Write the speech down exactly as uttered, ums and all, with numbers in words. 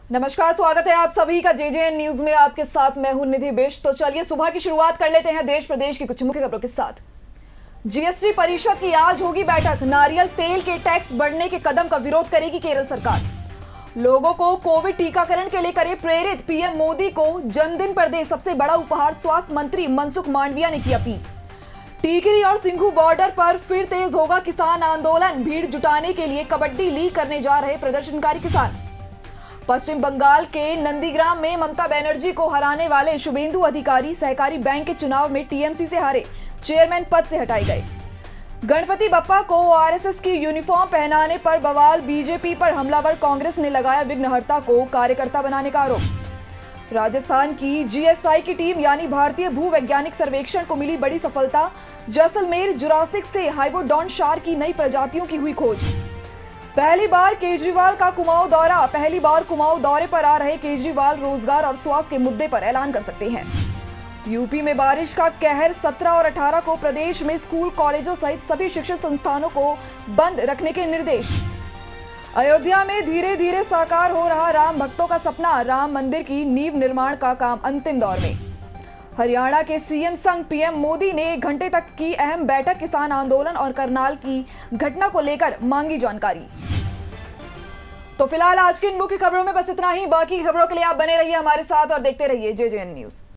नमस्कार, स्वागत है आप सभी का जेजेएन न्यूज में। आपके साथ मैं हूं निधि बिष्ट। तो चलिए सुबह की शुरुआत कर लेते हैं देश प्रदेश की कुछ मुख्य खबरों के साथ। जीएसटी परिषद की आज होगी बैठक। नारियल तेल के टैक्स बढ़ने के कदम का विरोध करेगी केरल सरकार। लोगों को कोविड टीकाकरण के लिए करे प्रेरित। पीएम मोदी को जन्मदिन पर दे सबसे बड़ा उपहार। स्वास्थ्य मंत्री मनसुख मांडविया ने की अपील। टिकरी और सिंघू बॉर्डर पर फिर तेज होगा किसान आंदोलन। भीड़ जुटाने के लिए कबड्डी लीग करने जा रहे प्रदर्शनकारी किसान। पश्चिम बंगाल के नंदीग्राम में ममता बनर्जी को हराने वाले शुभेंदु अधिकारी सहकारी बैंक के चुनाव में टीएमसी से हारे। चेयरमैन पद से हटाए गए। गणपति बप्पा को आरएसएस की यूनिफॉर्म पहनाने पर बवाल। बीजेपी पर हमलावर कांग्रेस ने लगाया विघ्नहर्ता को कार्यकर्ता बनाने का आरोप। राजस्थान की जीएसआई की टीम यानी भारतीय भूवैज्ञानिक सर्वेक्षण को मिली बड़ी सफलता। जैसलमेर जुरासिक से हाइबोडॉन शार्क की नई प्रजातियों की हुई खोज। पहली बार केजरीवाल का कुमाऊं दौरा। पहली बार कुमाऊं दौरे पर आ रहे केजरीवाल रोजगार और स्वास्थ्य के मुद्दे पर ऐलान कर सकते हैं। यूपी में बारिश का कहर। सत्रह और अठारह को प्रदेश में स्कूल कॉलेजों सहित सभी शिक्षण संस्थानों को बंद रखने के निर्देश। अयोध्या में धीरे धीरे साकार हो रहा राम भक्तों का सपना। राम मंदिर की नींव निर्माण का काम अंतिम दौर में। हरियाणा के सीएम संग पीएम मोदी ने एक घंटे तक की अहम बैठक। किसान आंदोलन और करनाल की घटना को लेकर मांगी जानकारी। तो फिलहाल आज की इन मुख्य खबरों में बस इतना ही। बाकी खबरों के लिए आप बने रहिए हमारे साथ और देखते रहिए जेजेएन न्यूज।